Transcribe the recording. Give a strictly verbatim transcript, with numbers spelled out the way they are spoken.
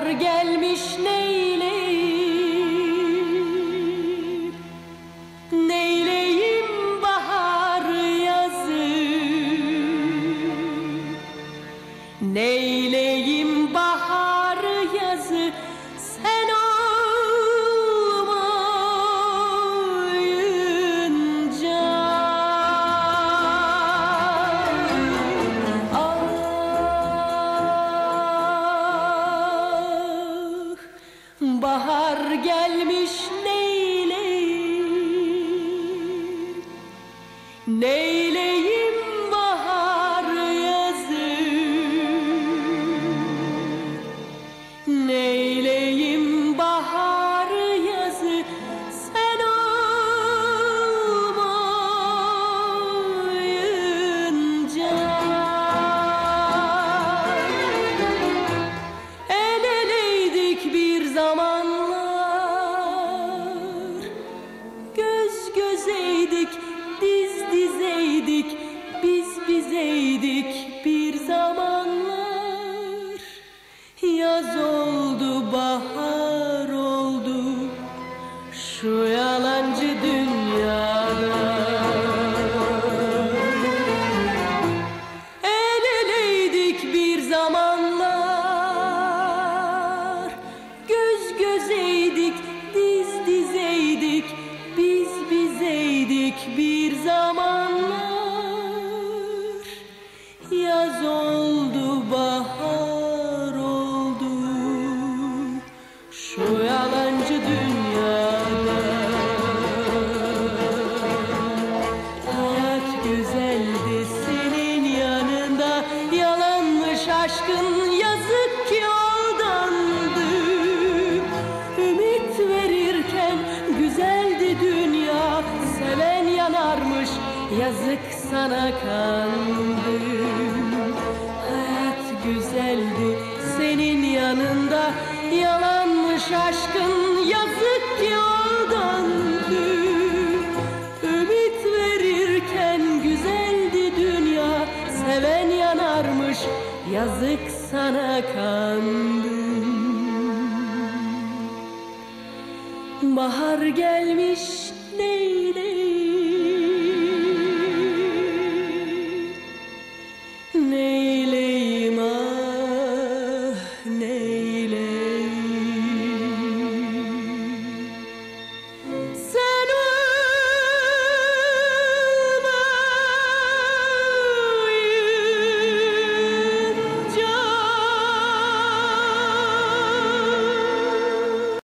gelmiş neyleyim, neyleyim bahar yazı, neyleyim bahar yazı sen olmayınca. Ah, bahar gelmiş neyleyim, neyleyim bahar yazı, neyleyim bahar yazı sen olmayınca. El eleydik bir zamanlar, göz gözeydik, diz dizeydik, biz bizeydik bir zamanlar. Yaz oldu, bahar oldu şu yalancı dünyada. El eleydik bir zamanlar, göz gözeydik, diz dizeydik, biz bizeydik bir zamanlar. Yaz oldu, bahar oldu şu yalancı dünyada. Hayat güzeldi senin yanında, yalanmış aşkın, yazık ki aldandı. Ümit verirken güzeldi dünya, seven yanarmış, yazık sana kandım. Hayat güzeldi senin yanında, yalanmış aşkın, yazık ki aldandı. Ümit verirken güzeldi dünya, seven yanarmış, yazık sana kandım. Bahar gelmiş neyle